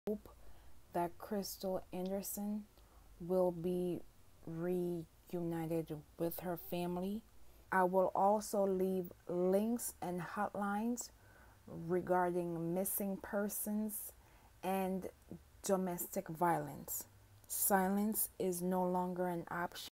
hope that Crystal Anderson will be reunited with her family. I will also leave links and hotlines regarding missing persons and domestic violence. Silence is no longer an option.